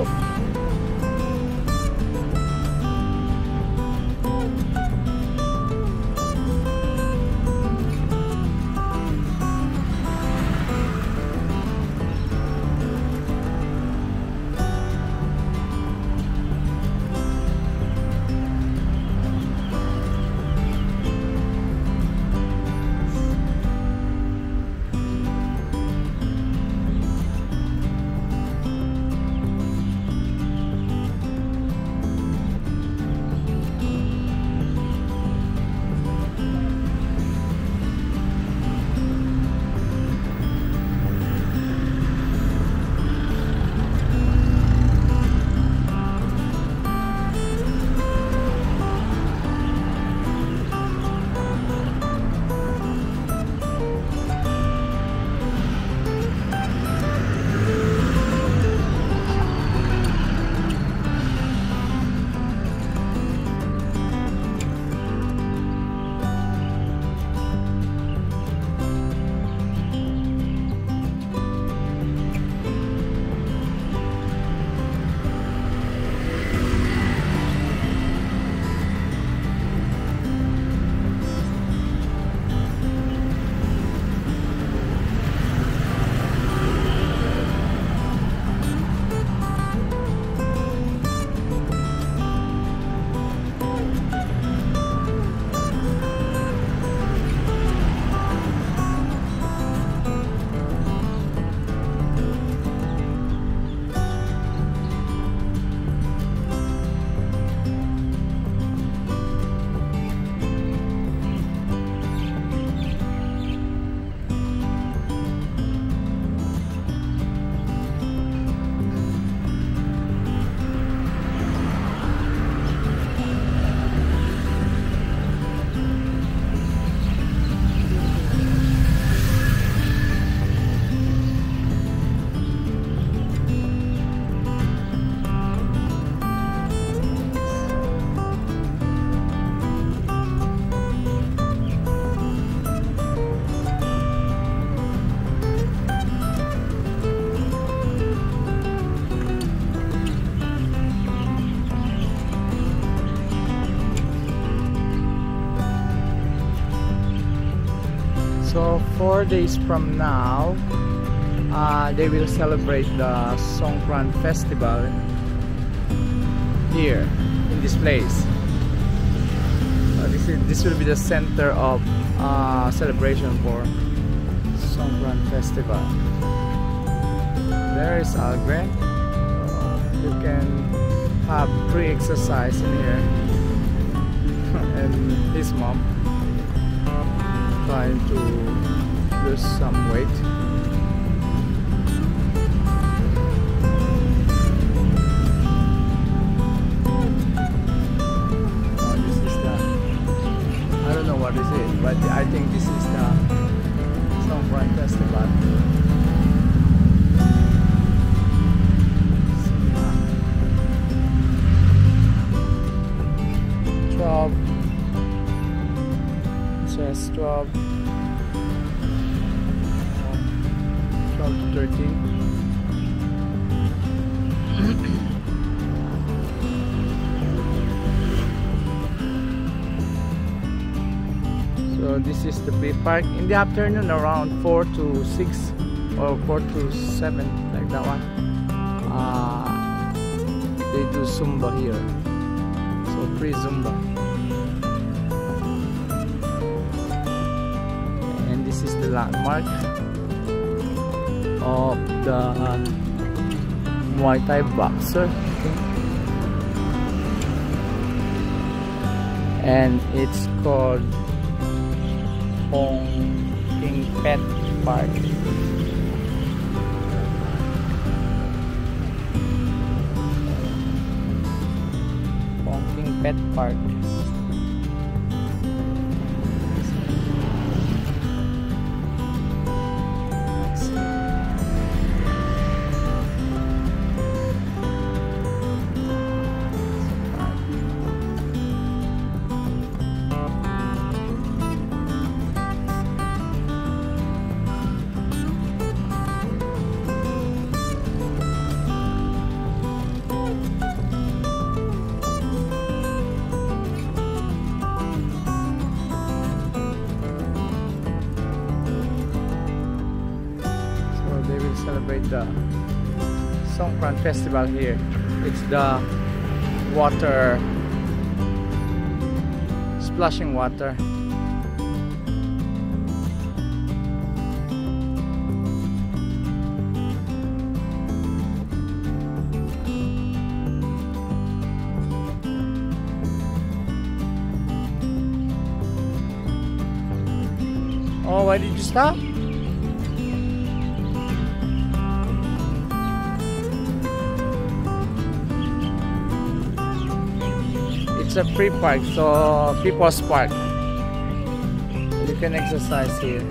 Bangkok. So 4 days from now, they will celebrate the Songkran festival here in this place. This will be the center of celebration for Songkran festival. There is Algren. You can have free exercise in here, and his mom trying to lose some weight. Oh, this is the, I don't know what this is, but I think this is the Songkran festival. 12 says 12 to 13. So this is the big park. In the afternoon around 4 to 6 or 4 to 7, like that one, they do Zumba here. So free Zumba. And this is the landmark of the Muay Thai boxer, and it's called Huahin Kingpetch Park. Huahin Kingpetch Park. the Songkran festival here. It's the water, splashing water. Oh, why did you stop? It's a free park, so people's park. You can exercise here.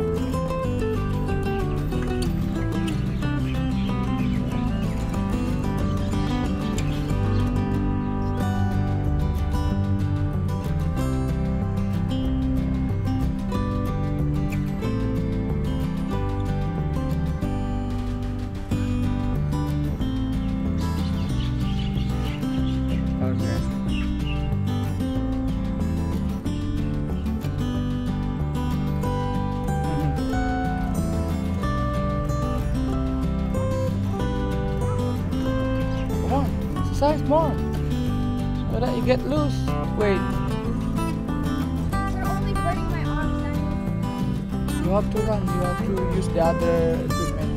Exercise more so that you get loose. Wait, They're only burning my arms. you have to run. You have to use the other equipment.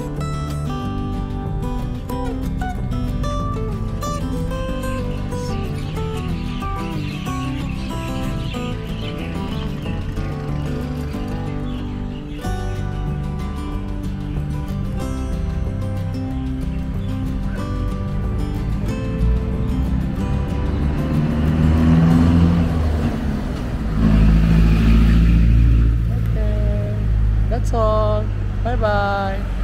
That's all. Bye bye.